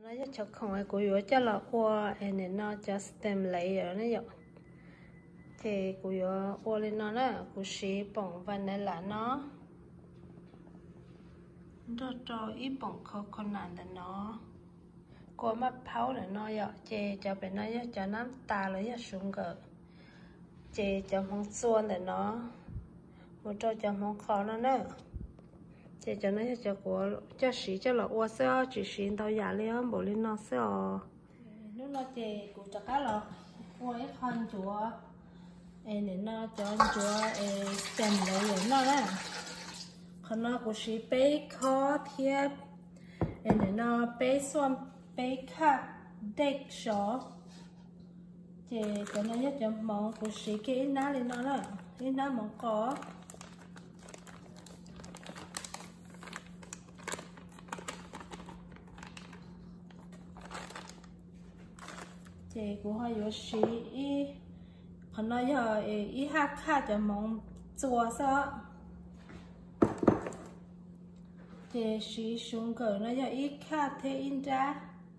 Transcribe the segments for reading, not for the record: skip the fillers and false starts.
nó cho không ai của cho là qua nên nó cho stem lấy rồi nó dọc thì của qua lên nó là của sĩ bỏng và nên là nó cho ít bỏng khó con nạn là nó qua mắt pháo là nó dọc chè cho bên nó cho nó ta lấy xuống cỡ chè cho mong xuân là nó một cho mong khó nó nữa chị cho nó cho của cho sĩ cho là ô sao chỉ xin tao giả lên bộ lên nó sao nếu nó chị cũng cho cá là ô ấy con chúa nên nó cho chúa xem lấy nó đó còn nó cũng sĩ bé khó thiệp nên nó bé xoan bé khác đẹp số chị cho nó cho mong cũng sĩ cái ná lên nó đó cái ná mong có chị cũng hay có sĩ còn nó giờ ít hát khác cho mong chùa sao chị sĩ xuống cỡ nó giờ ít khác thế in ra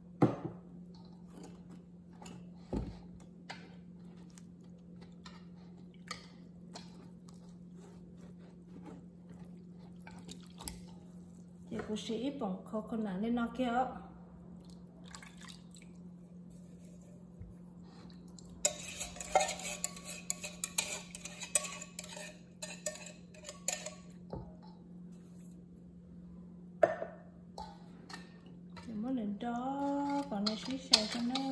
chị cũng sĩ ít bỏng khó con nào lên nó kia món này đó còn nó xí xào cho nó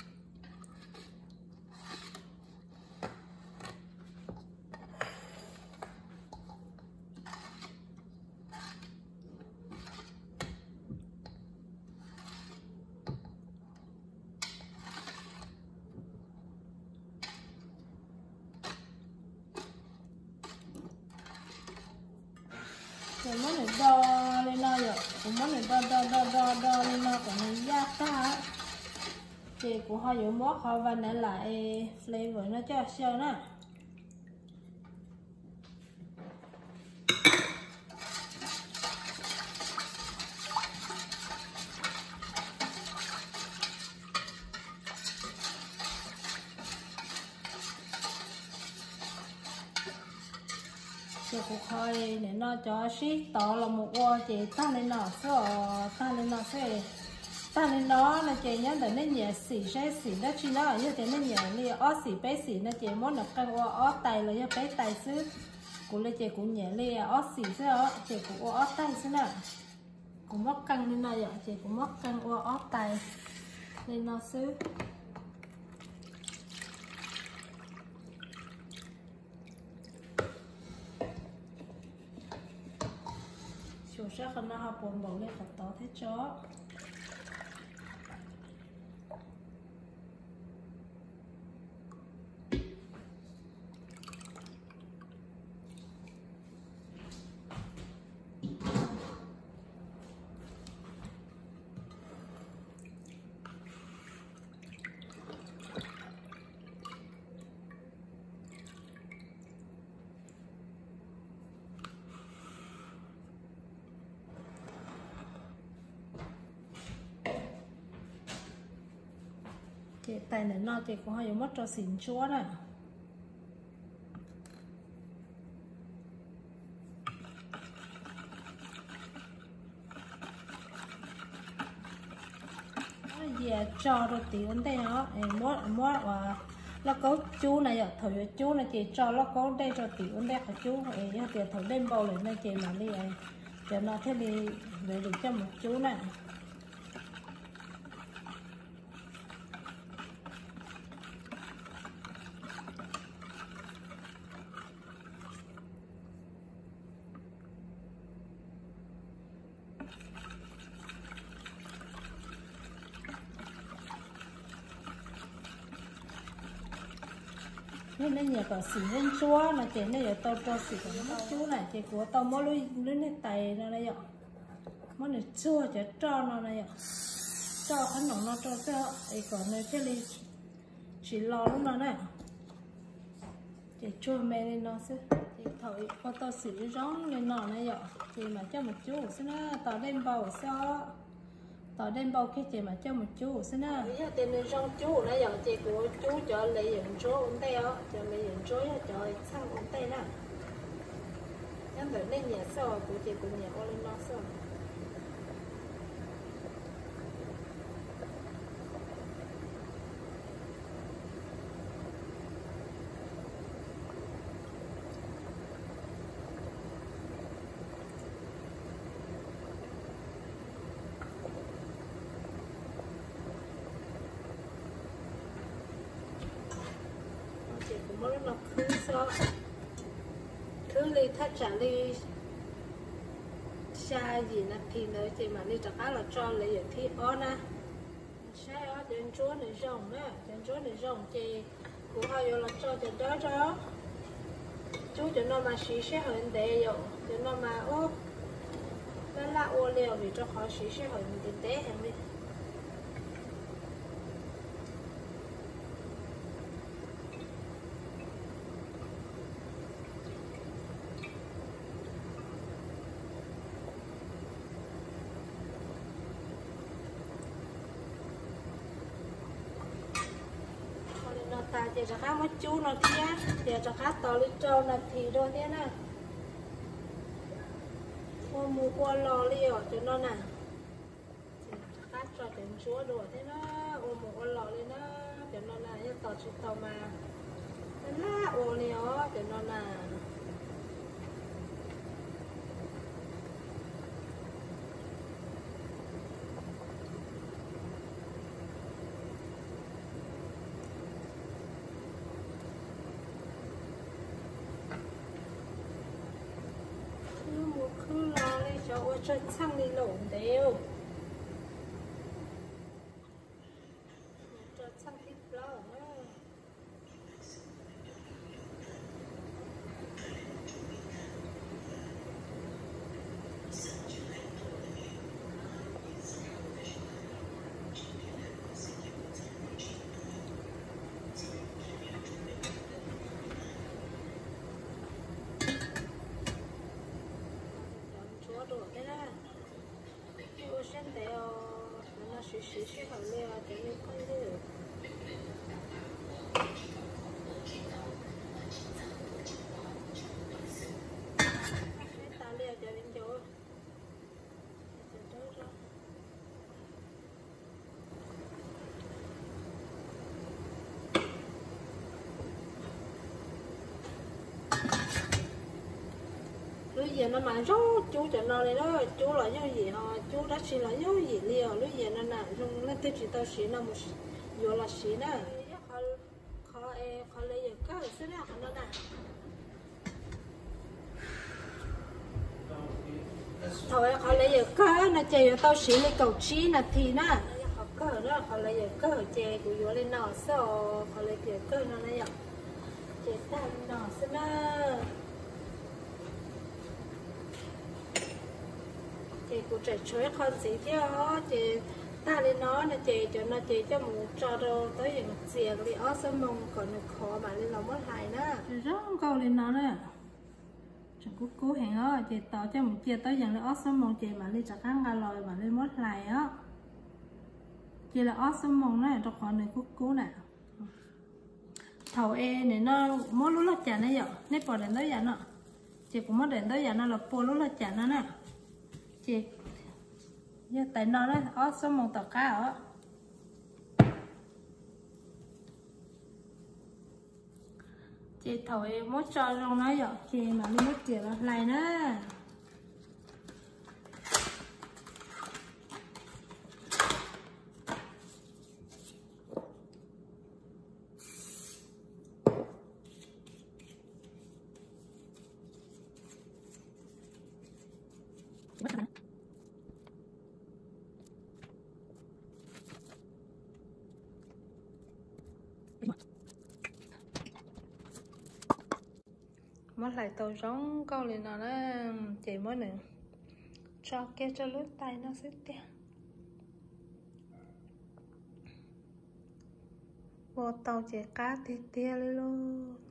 món này đo lên nó rồi món này đo lên nó còn nó giá ta thì cũng hơi dùng món kho và nãy lại flavor nó cho sao nè cũng hơi để nó cho ship to là một ô chị ta lên nó sẽ ta lên nó là chị nhớ để nó nhẹ xỉ đó chi nó như thế nó nhẹ li ó xỉ bé xỉ nó chị muốn được căng ô ó tay là bé tay xứ cũng là chị cũng nhẹ li ó xỉ xứ ó chị cũng ó tay xứ nè cũng mất căng lên nó vậy chị cũng mất căng ô ó tay lên nó xứ chủ sẽ không nó học buồn bổ lên phải to thế chó chị tay này nó chị cũng hay mất cho xỉn chúa này giờ cho rồi tiền đây nó mua và nó có chú này giờ thử chú này chị cho nó có đây cho tiền đây phải chú ấy tiền thử đem bầu lên đây chị mà đi ấy cho nó thế đi về được cho một chú này nên nó có xỉ lên chúa là chị này giờ tao cho xỉ của nó chú này chị của tao mỗi lưới này tay nó này vậy món này chua chứ cho nó này vậy cho khăn nóng nó cho ấy còn này cái ly chỉ lo lúc nào này chị chua mê lên nó xí chị thổi con tao xỉ rón lên nó này vậy chị mà cho một chú xí nó tao đem bầu sao tỏ đem bao cái chị mà cho một chú xin à giờ tiền nên trong chú nó giờ chị của chú cho lấy dụng số ổn tay á cho lấy dụng số cho sang ổn tay nè em đợi lên nhà sau của chị của nhà ô lên nó sau mỗi lần cứ sao cứ đi thắt trả đi xa gì nè thì nữa thì mà đi chắc là cho lấy ở thì ó nè xa ó đến chỗ này rồng nè đến chỗ này rồng thì cũng hay là cho đó cho chú cho nó mà xí sẽ hơn để rồi cho nó mà ô nó là ô liều vì cho họ xí sẽ hơn để té em đi ta chỉ cho cá mất chú nó kia chỉ cho cá to lên trâu là thì đôi thế nè mua mua qua lò liều cho nó nè cá cho đến chúa đồ thế nó mua mua qua lò lên nó cho nó nè như tàu chỉ tàu mà nó ô liều cho nó nè cho sang đi lộn đều cho sang thịt lợn xí hậu leo cho nên con leo ta leo cho đến chỗ lúc giờ nó mà rốt chú cho nó đây đó chú là như gì họ chú đã chỉ là như gì liều lúc giờ nó nè dùng lên tới chỉ tao xí nó một vô là xí nè họ lấy cái xí nè nó nè thôi họ lấy cái nó chơi tao xí lấy cầu chi nè thì nè họ cỡ đó họ lấy cái chơi của vô lên nó sao họ lấy cái nó này chơi ta nó xí nè chị cũng chạy chơi con gì chứ chị ta lên nó là chị cho nó chị cho một trò đồ tới những chuyện thì ở sân mông còn khó mà lên lòng mất hài nữa rất câu lên nó nè chị cũng cố hẹn á chị tỏ cho một chia tới những ở sân mông chị mà lên chắc ăn gà lòi mà lên mất hài á chị là ở sân mông này cho con này cố nè thầu e này nó mất lúc là chả này vậy nếu bỏ đến tới giờ nó chị cũng mất đến tới giờ nó là po lúc là chả nó nè chị như tại nó đấy ở số một tờ cá ở chị thổi mốt cho trong nó vậy chị mà đi mốt tiền lại nữa mất lại tôi giống câu liền nào đó chị mới nữa cho kia cho lướt tay nó sẽ tiền vô tàu chị cá thì tia lên luôn